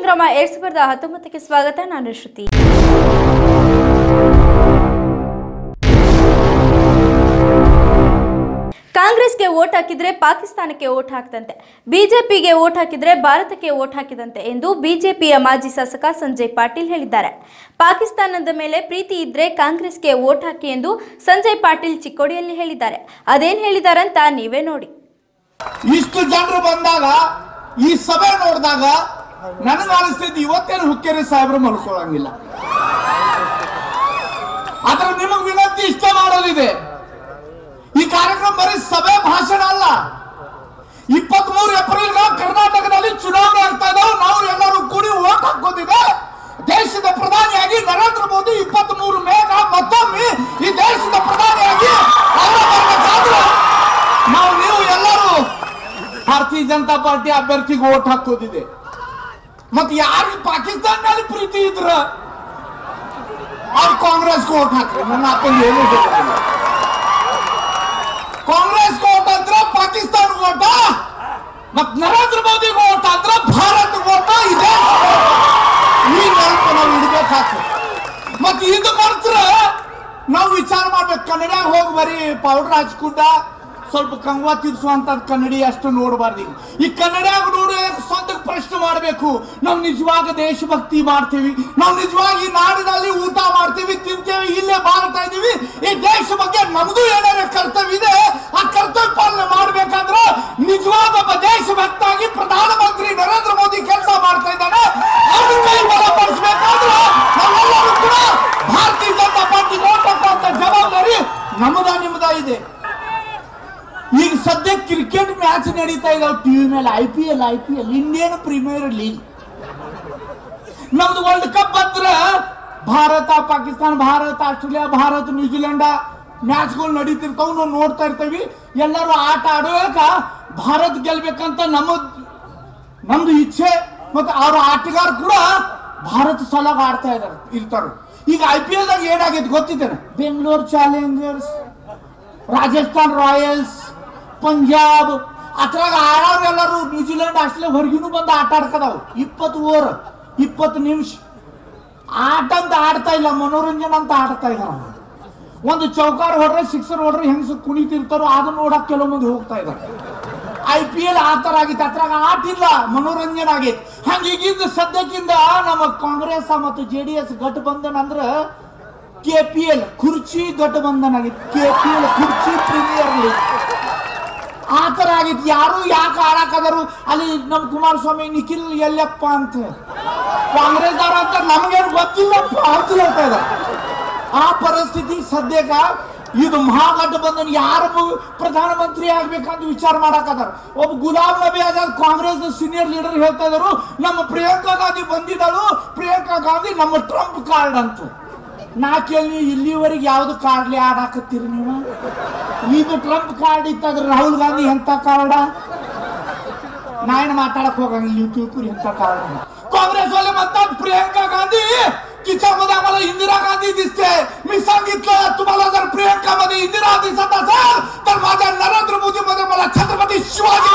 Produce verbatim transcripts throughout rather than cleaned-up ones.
ಸಂಗ್ರಾಮ ಎರಡ್ ಸಾವಿರದ ಹತ್ತೊಂಬತ್ತಕ್ಕೆ ಸ್ವಾಗತ. ನಾನು ಶ್ರುತಿ. ಕಾಂಗ್ರೆಸ್ಗೆ ವೋಟ್ ಹಾಕಿದ್ರೆ ಪಾಕಿಸ್ತಾನಕ್ಕೆ ವೋಟ್ ಹಾಕದಂತೆ, ಬಿಜೆಪಿಗೆ ವೋಟ್ ಹಾಕಿದ್ರೆ ಭಾರತಕ್ಕೆ ವೋಟ್ ಹಾಕಿದಂತೆ ಎಂದು ಬಿಜೆಪಿಯ ಮಾಜಿ ಶಾಸಕ ಸಂಜಯ್ ಪಾಟೀಲ್ ಹೇಳಿದ್ದಾರೆ. ಪಾಕಿಸ್ತಾನದ ಮೇಲೆ ಪ್ರೀತಿ ಇದ್ರೆ ಕಾಂಗ್ರೆಸ್ಗೆ ವೋಟ್ ಹಾಕಿ ಎಂದು ಸಂಜಯ್ ಪಾಟೀಲ್ ಚಿಕ್ಕೋಡಿಯಲ್ಲಿ ಹೇಳಿದ್ದಾರೆ. ಅದೇನ್ ಹೇಳಿದಾರಂತ ನೀವೇ ನೋಡಿ. ಇಷ್ಟು ಜನರು ಬಂದಾಗ ಈ ಸಭೆ ನೋಡಿದಾಗ ನನಗೆ ಅನಿಸ್ತಿದ್ದು ಇವತ್ತೇನು ಹುಕ್ಕೇರಿ ಸಾಹೇಬ್ರು ಮಲ್ಕೊಳ್ಳಂಗಿಲ್ಲ. ಆದ್ರೆ ನಿಮಗೆ ವಿನಂತಿ ಇಷ್ಟ ಮಾಡೋದಿದೆ, ಈ ಕಾರ್ಯಕ್ರಮ ಬರೀ ಸಭೆ ಭಾಷಣ ಅಲ್ಲ. ಇಪ್ಪತ್ತ್ ಮೂರು ಏಪ್ರಿಲ್ ಕರ್ನಾಟಕದಲ್ಲಿ ಚುನಾವಣೆ ಆಗ್ತಾ ಇದಾವೆ. ನಾವು ಎಲ್ಲರೂ ಕೂಡಿ ವೋಟ್ ಹಾಕೋದಿದೆ. ದೇಶದ ಪ್ರಧಾನಿಯಾಗಿ ನರೇಂದ್ರ ಮೋದಿ ಇಪ್ಪತ್ತ್ ಮೂರು ಮೇಗ ಮತ್ತೊಮ್ಮೆ ಈ ದೇಶದ ಪ್ರಧಾನಿಯಾಗಿ ನಾವು ನೀವು ಎಲ್ಲರೂ ಭಾರತೀಯ ಜನತಾ ಪಾರ್ಟಿ ಅಭ್ಯರ್ಥಿಗೆ ವೋಟ್ ಹಾಕೋದಿದೆ. ಮತ್ತೆ ಯಾರಿಗೆ ಪಾಕಿಸ್ತಾನದಲ್ಲಿ ಪ್ರೀತಿ ಇದ್ರ ಅವ್ರು ಕಾಂಗ್ರೆಸ್ಗೆ ವೋಟ್ ಹಾಕ್ರಿ. ನನ್ನ ಅಪ್ಪನ ಏನು ಗೊತ್ತಿಲ್ಲ. ಕಾಂಗ್ರೆಸ್ ವೋಟ್ ಅಂದ್ರೆ ಪಾಕಿಸ್ತಾನ ವೋಟ, ಮತ್ ನರೇಂದ್ರ ಮೋದಿ ವೋಟ್ ಅಂದ್ರೆ ಭಾರತ ವೋಟ ಇದೆ. ಈ ನೆನಪು ನಾವು ಇಡ್ಬೇಕಾಗ್ತದೆ. ಮತ್ತೆ ಇದು ಬರ್ತ್ರ ನಾವು ವಿಚಾರ ಮಾಡ್ಬೇಕು. ಕನ್ನಡ ಹೋಗಿ ಬರೀ ಪೌಡರ್ ಹಚ್ಕೊಂಡ ಸ್ವಲ್ಪ ಕಂಗ್ವಾ ತಿರ್ಸುವಂತ ಕನ್ನಡಿ ಅಷ್ಟು ನೋಡಬಾರ್ದು. ಈ ಕನ್ನಡ ನೋಡಿ ಸ್ವಂತ ಪ್ರಶ್ನೆ ಮಾಡಬೇಕು. ನಾವು ನಿಜವಾಗ ದೇಶಭಕ್ತಿ ಮಾಡ್ತೀವಿ, ನಾವು ನಿಜವಾಗಿ ನಾಡಿನಲ್ಲಿ ಊಟ ಮಾಡ್ತೀವಿ, ತಿಂತೇವೆ, ಇಲ್ಲೇ ಬಾಳ್ತಾ ಇದೀವಿ. ಈ ದೇಶ ಬಗ್ಗೆ ನಮಗೂ ಏನಾರ ಕರ್ತವ್ಯ ಇದೆ. ಆ ಕರ್ತವ್ಯ ಪಾಲನೆ ಮಾಡ್ಬೇಕಾದ್ರೆ ನಿಜವಾದ ಒಬ್ಬ ದೇಶಭಕ್ತಾಗಿ ಪ್ರಧಾನಮಂತ್ರಿ ನರೇಂದ್ರ ಮೋದಿ ಕೆಲಸ ಮಾಡ್ತಾ ಇದ್ದಾನೆ. ಅವ್ರ ಕೈ ಬಲಪಡಿಸಬೇಕಾದ್ರೆ ನಾವೆಲ್ಲರೂ ಕೂಡ ಭಾರತೀಯ ಜನತಾ ಪಾರ್ಟಿ ವೋಟ್ ಹಾಕುವಂತ ಜವಾಬ್ದಾರಿ ನಮ್ಮದ ನಿಮ್ಮದ ಇದೆ. ಈಗ ಸದ್ಯ ಕ್ರಿಕೆಟ್ ಮ್ಯಾಚ್ ನಡೀತಾ ಇದಾವೆ ಟಿವಿ ಮೇಲೆ. I P L I P L Indian premier league. ನಮ್ದು ವರ್ಲ್ಡ್ ಕಪ್ ಬಂದ್ರೆ ಭಾರತ ಪಾಕಿಸ್ತಾನ, ಭಾರತ ಆಸ್ಟ್ರೇಲಿಯಾ, ಭಾರತ ನ್ಯೂಜಿಲೆಂಡ್ ಮ್ಯಾಚ್ಗಳು ನಡೀತಿರ್ತಾವ. ನಾವು ನೋಡ್ತಾ ಇರ್ತೀವಿ. ಎಲ್ಲರೂ ಆಟ ಆಡುವಾಗ ಭಾರತ ಗೆಲ್ಬೇಕಂತ ನಮ್ಮ ನಮ್ದು ಇಚ್ಛೆ. ಮತ್ತೆ ಅವ್ರ ಆಟಗಾರ ಕೂಡ ಭಾರತ ಸಲಗ ಆಡ್ತಾ ಇದಾರೆ ಇರ್ತಾರೆ. ಈಗ ಐ ಪಿ ಎಲ್ ದಾಗ ಏನಾಗೈತೆ ಗೊತ್ತಿದ್ದೇನೆ. ಬೆಂಗಳೂರು ಚಾಲೆಂಜರ್ಸ್, ರಾಜಸ್ಥಾನ್ ರಾಯಲ್ಸ್, ಪಂಜಾಬ್ ಅದ್ರಾಗ ಆಡೋರೆಲ್ಲರೂ ನ್ಯೂಜಿಲೆಂಡ್ ಆಸ್ಟ್ರೇಲಿಯಾ ಹೊರಗಿನೂ ಬಂದು ಆಟ ಆಡ್ಕದಾವ್. ಇಪ್ಪತ್ತು ಓವರ್ ಇಪ್ಪತ್ತು ನಿಮಿಷ ಆಟ ಅಂತ ಆಡ್ತಾ ಇಲ್ಲ, ಮನೋರಂಜನೆ ಅಂತ ಆಡ್ತಾ ಇದಾರ. ಒಂದು ಚೌಕಾರ ಹೊಡ್ರೆ ಸಿಕ್ಸರ್ ಹೊಡ್ರೆ ಹೆಂಗಸ ಕುಣಿತಿರ್ತಾರೋ ಅದನ್ನ ನೋಡಕ್ ಕೆಲವು ಮಂದಿ ಹೋಗ್ತಾ ಇದಾರೆ. ಐ ಪಿ ಎಲ್ ಆ ತರ ಆಗಿತ್ತು. ಅದ್ರಾಗ ಆಟ ಇಲ್ಲ, ಮನೋರಂಜನೆ ಆಗೈತಿ. ಹಂಗೀಗಿಂದ ಸದ್ಯಕ್ಕಿಂದ ನಮ್ಮ ಕಾಂಗ್ರೆಸ್ ಮತ್ತು ಜೆ ಡಿ ಎಸ್ ಗಠಬಂಧನ್ ಅಂದ್ರ ಕೆ ಪಿ ಎಲ್ ಕುರ್ಚಿ ಗಠಬಂಧನ್ ಆಗಿತ್ತು. ಕೆ ಪಿ ಎಲ್ ಕುರ್ಚಿ ಪ್ರೀಮಿಯರ್ ಲೀಗ್ ಆ ತರ ಆಗಿತ್ತು. ಯಾರು ಯಾಕೆ ಆಡಾಕದರು ಅಲ್ಲಿ ನಮ್ ಕುಮಾರಸ್ವಾಮಿ ನಿಖಿಲ್ ಎಲ್ಲಪ್ಪ ಅಂತ ಕಾಂಗ್ರೆಸ್ ಅವ್ರ ಅಂತ ನಮ್ಗೇನು ಗೊತ್ತಿಲ್ಲಪ್ಪ ಅಂತ ಹೇಳ್ತಾ ಇದ್ದಾರೆ. ಆ ಪರಿಸ್ಥಿತಿ ಸದ್ಯಕ್ಕ ಇದು ಮಹಾಗಠಬಂಧನ್ ಯಾರು ಪ್ರಧಾನಮಂತ್ರಿ ಆಗ್ಬೇಕಂತ ವಿಚಾರ ಮಾಡಾಕದಾರ. ಒಬ್ಬ ಗುಲಾಮ್ ನಬಿ ಆಜಾದ್ ಕಾಂಗ್ರೆಸ್ ಸೀನಿಯರ್ ಲೀಡರ್ ಹೇಳ್ತಾ ಇದ್ರು, ನಮ್ಮ ಪ್ರಿಯಾಂಕಾ ಗಾಂಧಿ ಬಂದಿದ್ದಳು, ಪ್ರಿಯಾಂಕಾ ಗಾಂಧಿ ನಮ್ಮ ಟ್ರಂಪ್ ಕಾರ್ಡ್ ಅಂತ. ನಾ ಕೇಳಿ ಇಲ್ಲಿವರೆಗೆ ಯಾವ್ದು ಕಾರ್ಡ್ಲಿ ಆಡಾಕತ್ತೀರಿ ನೀವು? ಇದು ಟ್ರಂಪ್ ಕಾರ್ಡ್ ಇತ್ತಾದ್ರೆ ರಾಹುಲ್ ಗಾಂಧಿ ಎಂತ ಕಾರ್ಡ? ನಾ ಏನು ಮಾತಾಡಕ್ ಹೋಗಂಗಿಲ್ಲ. ನೀವು ತಿಳ್ಕೊರಿ ಎಂತ ಕಾರ್ಡ್. काँग्रेस वाले म्हणतात प्रियंका गांधी तिच्यामध्ये आम्हाला इंदिरा गांधी दिसते. मी सांगितलं तुम्हाला जर प्रियंका मध्ये इंदिरा दिसत असेल तर माझ्या नरेंद्र मोदी मध्ये मला छत्रपती शिवाजी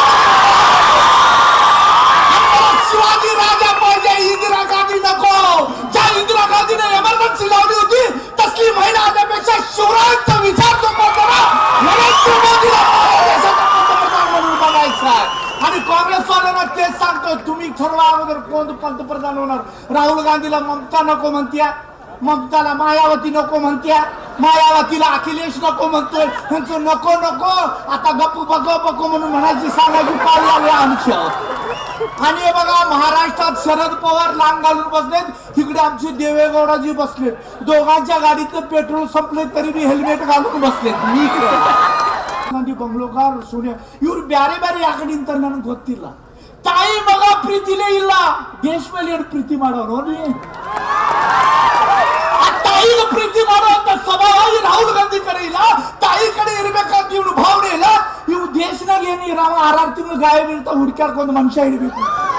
महाराज शिवाजी राजा पाहिजे. इंदिरा गांधी नको. ज्या इंदिरा गांधीने एमर्जन्सी लावली होती तसली महिला आल्यापेक्षा शिवरायांचा विचार तो करताना नरेंद्र मोदीला देशाचा पंतप्रधान म्हणून बघायचा. आणि काँग्रेस वाल्यांना तेच सांगतोय, तुम्ही ठरवा अगोदर कोण पंतप्रधान होणार. राहुल गांधीला ममता नको म्हणत्या, ममताला मायावती नको म्हणत्या, मायावतीला अखिलेश नको म्हणतोय. त्यांचं नको नको आता गप्प बघो बघो म्हणून म्हणायची सांगायची पाळी आली आमच्या. आणि हे बघा महाराष्ट्रात शरद पवार लांब घालून बसलेत, तिकडे आमचे देवेगौडाजी बसलेत. दोघांच्या गाडीतलं पेट्रोल संपले तरी बी हेल्मेट घालून बसलेत. मी ಗಾಂಧಿ ಬಂಗ್ಲೋಗಾರ್ ಸೋನಿಯಾ ಇವ್ರು ಬ್ಯಾರೆ ಬ್ಯಾರೆ ಯಾಕಡೆ ಅಂತ ನನಗೆ ಗೊತ್ತಿಲ್ಲ. ತಾಯಿ ಮಗ ಪ್ರೀತಿನೇ ಇಲ್ಲ. ದೇಶ ಮೇಲೆ ಏನು ಪ್ರೀತಿ ಮಾಡೋರು ಆ ತಾಯಿಗೆ ಪ್ರೀತಿ ಮಾಡುವಂತ ಸ್ವಭಾವ ರಾಹುಲ್ ಗಾಂಧಿ ಕಡೆ ಇಲ್ಲ. ತಾಯಿ ಕಡೆ ಇರ್ಬೇಕಂತ ಇವನು ಭಾವನೆ ಇಲ್ಲ. ಇವು ದೇಶನಾಗ ಏನು ಆರಾರು ತಿಂಗಳು ಗಾಯ ಬೀಳ್ತಾ ಹುಡುಕಾಡ್ಕೊಂಡು ಮನುಷ್ಯ ಹಿಡಿಬೇಕು.